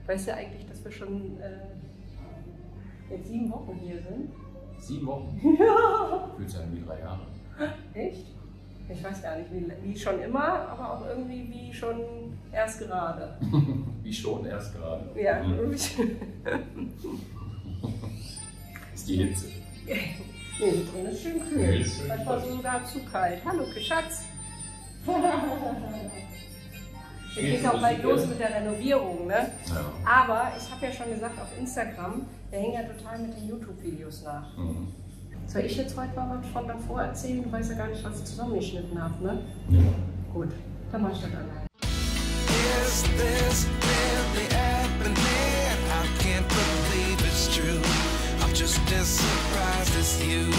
Weißt du eigentlich, dass wir schon jetzt 7 Wochen hier sind? 7 Wochen? Ja. Fühlt sich an wie 3 Jahre. Echt? Ich weiß gar nicht, wie schon immer, aber auch irgendwie wie schon erst gerade. Wie schon erst gerade. Ja, Mhm. Ist die Hitze. Nee, hier drin ist schön kühl. Das war sogar zu kalt. Hallo, Schatz. Wir gehen auch bald los mit der Renovierung, ne? Ja. Aber ich habe ja schon gesagt auf Instagram, wir hängen ja total mit den YouTube-Videos nach. Mhm. Soll ich jetzt heute mal was von davor erzählen? Du weißt ja gar nicht, was ich zusammengeschnitten habe, ne? Ja. Gut, dann mach ich das allein. Is this really happening? I can't believe it's true. I'm just as surprised as you.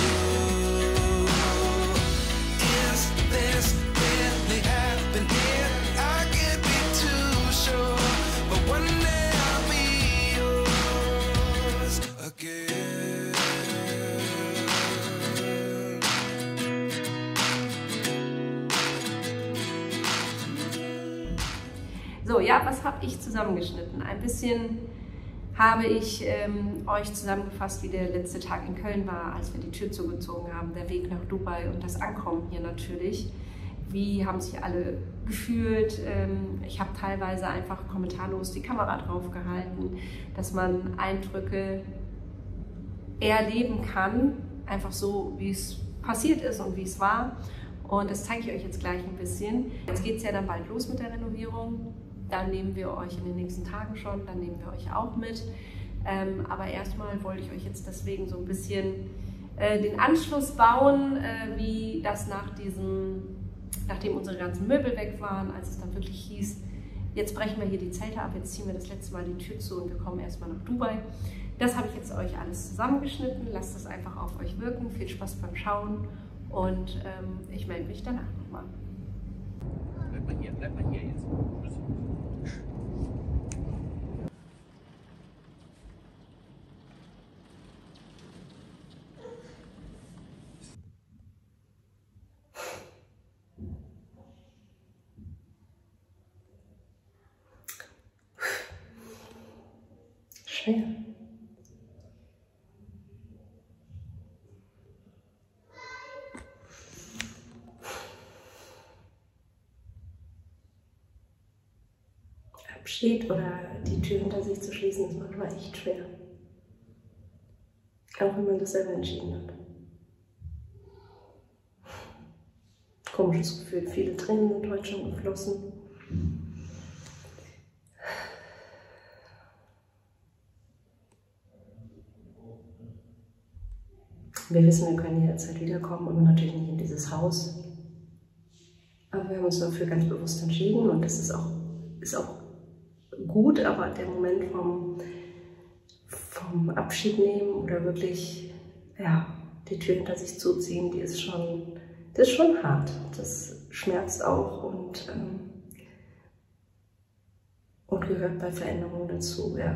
Is this really happening? I can't be too sure, but one day I'll be yours again. So, ja, was habe ich zusammengeschnitten? Ein bisschen habe ich euch zusammengefasst, wie der letzte Tag in Köln war, als wir die Tür zugezogen haben, der Weg nach Dubai und das Ankommen hier natürlich. Wie haben sich alle gefühlt? Ich habe teilweise einfach kommentarlos die Kamera drauf gehalten, dass man Eindrücke erleben kann, einfach so, wie es passiert ist und wie es war. Und das zeige ich euch jetzt gleich ein bisschen. Jetzt geht es ja dann bald los mit der Renovierung. Dann nehmen wir euch in den nächsten Tagen schon, dann nehmen wir euch auch mit. Aber erstmal wollte ich euch jetzt deswegen so ein bisschen den Anschluss bauen, wie das nachdem unsere ganzen Möbel weg waren, als es dann wirklich hieß, jetzt brechen wir hier die Zelte ab, jetzt ziehen wir das letzte Mal die Tür zu und wir kommen erstmal nach Dubai. Das habe ich jetzt euch alles zusammengeschnitten. Lasst das einfach auf euch wirken. Viel Spaß beim Schauen und ich melde mich danach nochmal. Bleib mal hier jetzt. Schwer. Abschied oder die Tür hinter sich zu schließen, ist manchmal echt schwer. Auch wenn man das selber entschieden hat. Komisches Gefühl, viele Tränen sind heute schon geflossen. Wir wissen, wir können jederzeit wiederkommen, aber natürlich nicht in dieses Haus. Aber wir haben uns dafür ganz bewusst entschieden und das ist auch gut, aber der Moment vom Abschied nehmen oder wirklich ja, die Tür hinter sich zuziehen, das ist schon hart. Das schmerzt auch und gehört bei Veränderungen dazu. Ja.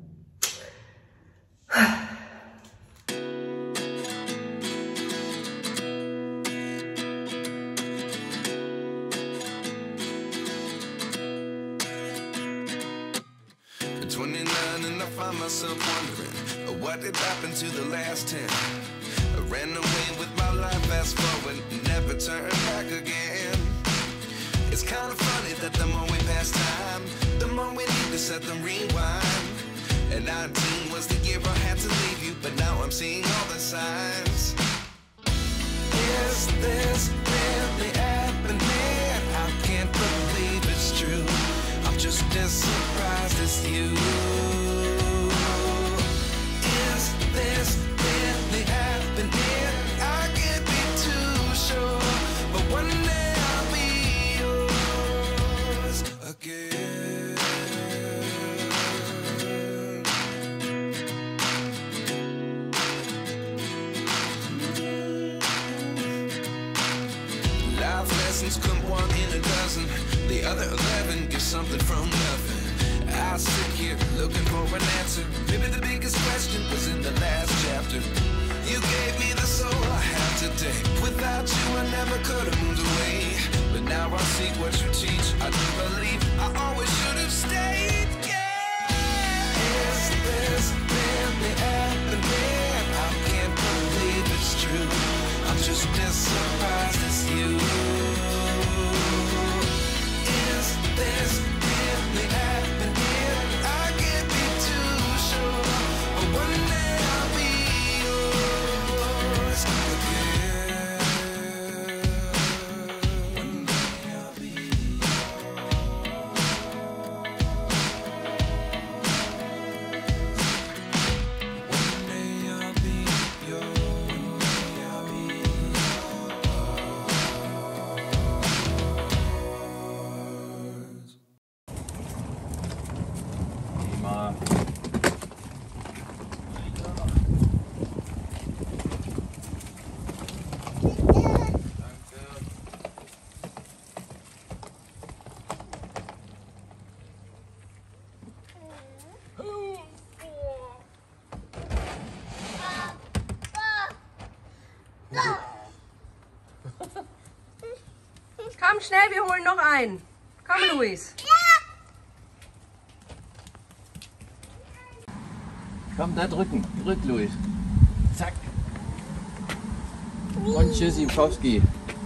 Myself wondering what did happen to the last 10. I ran away with my life, fast forward, never turn back again. It's kind of funny that the more we pass time, the more we need to set them rewind. And 19 was the year I had to leave you, but now I'm seeing all the signs. Is this really happening? I can't believe it's true. I'm just as surprised as you. This really happening? I can't be too sure, but one day I'll be yours again. Life lessons come 1 in a dozen. The other 11 get something from nothing. I sit here looking for an answer. Maybe the biggest question was in the last chapter. You gave me the soul I have today. Without you I never could have moved away. But now I see what you teach. I do believe I always should have stayed. Yeah. mal. Komm schnell, wir holen noch einen. Komm, Luis. Komm, da drücken. Drück, Luis. Zack. Und tschüssi, Pfowski.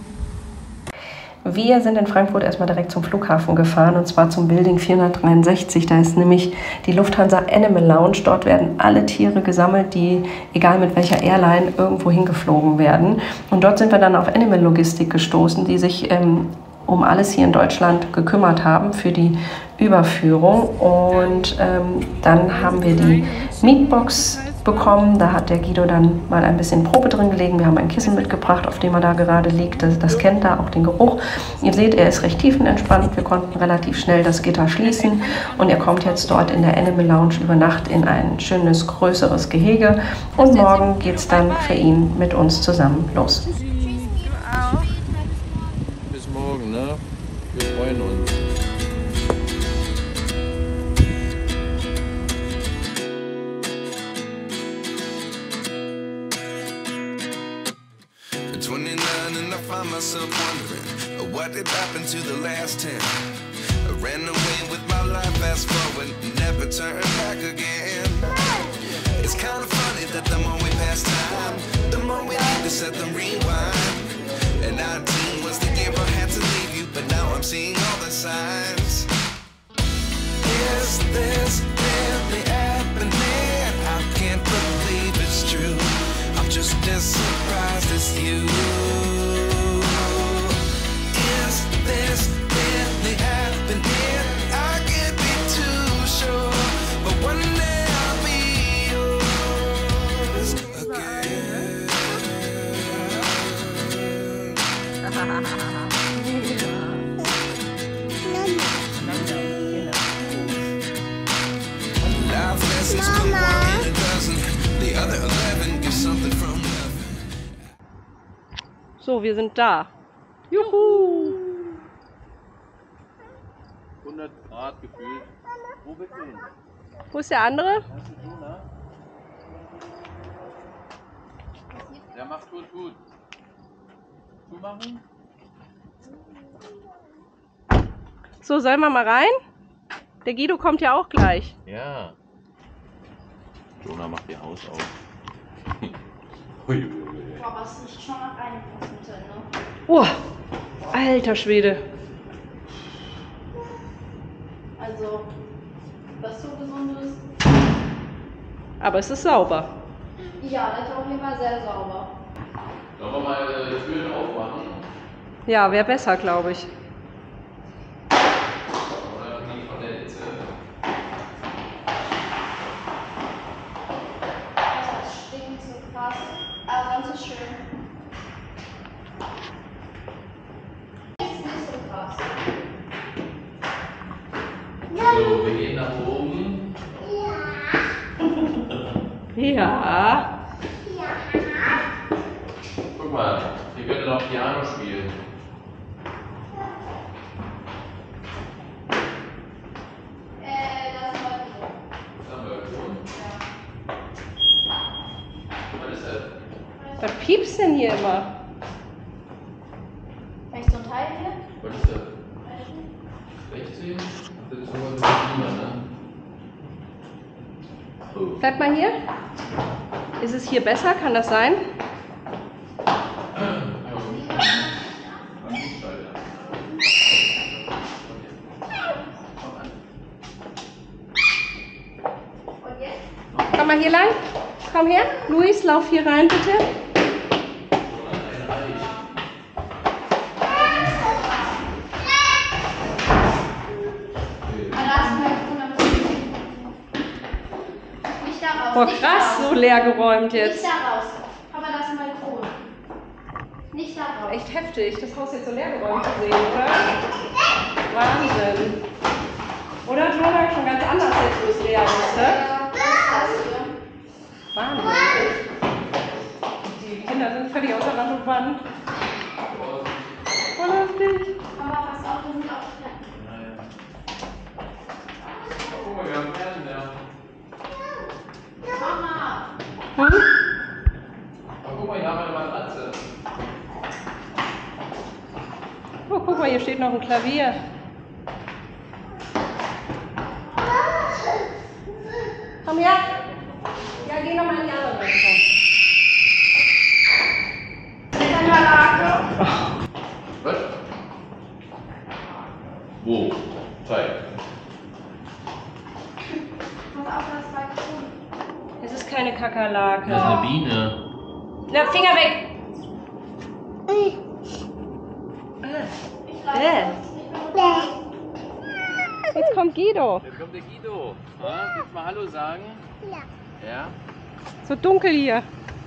Wir sind in Frankfurt erstmal direkt zum Flughafen gefahren, und zwar zum Building 463. Da ist nämlich die Lufthansa Animal Lounge. Dort werden alle Tiere gesammelt, die, egal mit welcher Airline, irgendwo hingeflogen werden. Und dort sind wir dann auf Animal Logistik gestoßen, die sich um alles hier in Deutschland gekümmert haben für die Überführung. Und dann haben wir die Meatbox bekommen. Da hat der Guido dann mal ein bisschen Probe drin gelegen. Wir haben ein Kissen mitgebracht, auf dem er da gerade liegt. Das kennt er, auch den Geruch. Ihr seht, er ist recht tiefenentspannt. Wir konnten relativ schnell das Gitter schließen und er kommt jetzt dort in der Animal Lounge über Nacht in ein schönes, größeres Gehege. Und morgen geht es dann für ihn mit uns zusammen los. Bis morgen, ne? Wir freuen uns. Myself wondering what did happen to the last 10. I ran away with my life, fast forward, never turn back again. It's kind of funny that the more we pass time, the more we need to set them rewind. And 19 was the year I had to leave you, but now I'm seeing all the signs. Is this really happening? I can't believe it's true. I'm just as surprised as you. This really happening? I can't be too sure, but one day I'll be yours again. Life lessons come one in a dozen. The other 11 get something from nothing. So, wir sind da. Juhu! 100 Grad gefühlt. Wo bist du hin? Wo ist der andere? Hast du schon, ne? Ja, mach gut. Zumachen? So, sollen wir mal rein? Der Guido kommt ja auch gleich. Ja. Jonah macht ihr Haus auf. Uiuiui. Boah, aber es riecht schon nach Reinigungsmittel, ne? Oh, alter Schwede. Also, was so Besonderes? Aber es ist sauber. Ja, das ist auf jeden Fall sehr sauber. Sollen wir mal die Türen aufmachen? Ja, wäre besser, glaube ich. Oder die von der Hitze? Das stinkt so krass. Aber sonst ist schön. Ist nicht so krass. So, wir gehen nach oben. Ja. Guck mal, hier könnt ihr noch Piano spielen. Das war so. Das haben wir schon. Was ist das? Was piepst denn hier immer? Vielleicht so ein Teil hier? Was ist das? 16? Das ist nur Klima, ne? Oh. Bleib mal hier. Ist es hier besser? Kann das sein? Komm mal hier lang. Komm her. Luis, lauf hier rein, bitte. Oh krass, so leer geräumt jetzt. Nicht da raus. Aber das ist ein Balkon. Nicht da raus. Echt heftig, das Haus jetzt so leer geräumt zu sehen, oder? Wahnsinn. Oder Jonah? Schon ganz anders jetzt, wo es leer ist, ne? Wahnsinn. Die Kinder sind völlig außer Rand und Band. Vorsichtig. Mama, pass auf, wir sind auf Treppen. Guck mal, wir haben Fernseher. Mama! Hm? Aber guck mal, hier haben wir eine Matratze. Oh, guck mal, hier steht noch ein Klavier. Komm her. Ja, geh noch mal in die andere Richtung. Was? Wo? Zeig. Pass auf, das Balkon. Es ist keine Kakerlake. Das ist eine Biene. Na, Finger weg! Ich glaube, das ist nicht mehr Jetzt kommt Guido. Jetzt kommt der Guido. Ja, willst du mal Hallo sagen? Ja. So dunkel hier.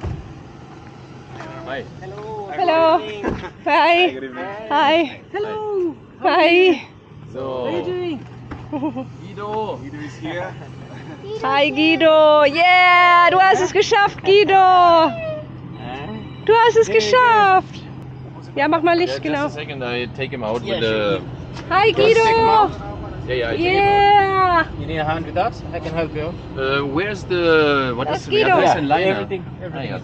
Hi. Hello. Hi. Hi. Hello. Hi. So. Guido. Guido is here. Hi Guido. Yeah, du hast es geschafft, Guido. Du hast es geschafft. Ja, mach mal Licht, Yeah, genau. just a second, I take him out with the... Hi Guido. Yeah, I take him Yeah. You need a hand with that? I can help you. out. Where's the... What Das is Guido. the ein Liner? Everything. Ah, ja.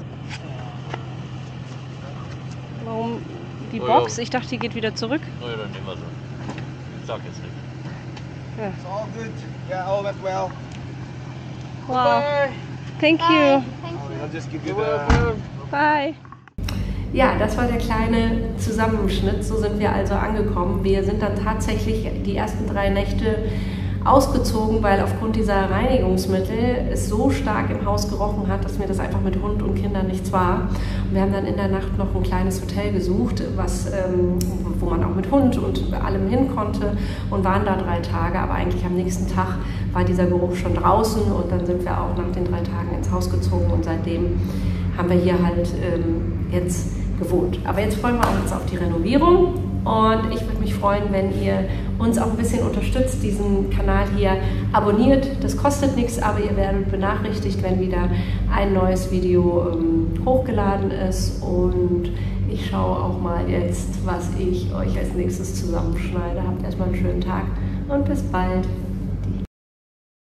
Warum die Oh, Box? ja. Ich dachte, die geht wieder zurück. Oh, ja, dann nehmen wir so. Den Sack jetzt weg. It's all good. Yeah, all went well. Wow. Thank you. I'll just give you the... Bye. Ja, das war der kleine Zusammenschnitt. So sind wir also angekommen. Wir sind dann tatsächlich die ersten 3 Nächte ausgezogen, weil aufgrund dieser Reinigungsmittel es so stark im Haus gerochen hat, dass mir das einfach mit Hund und Kindern nichts war. Und wir haben dann in der Nacht noch ein kleines Hotel gesucht, wo man auch mit Hund und allem hin konnte und waren da 3 Tage. Aber eigentlich am nächsten Tag war dieser Geruch schon draußen und dann sind wir auch nach den 3 Tagen ins Haus gezogen und seitdem haben wir hier halt jetzt gewohnt. Aber jetzt freuen wir uns auf die Renovierung und ich würde mich freuen, wenn ihr uns auch ein bisschen unterstützt, diesen Kanal hier abonniert. Das kostet nichts, aber ihr werdet benachrichtigt, wenn wieder ein neues Video hochgeladen ist und ich schaue auch mal jetzt, was ich euch als nächstes zusammenschneide. Habt erstmal einen schönen Tag und bis bald.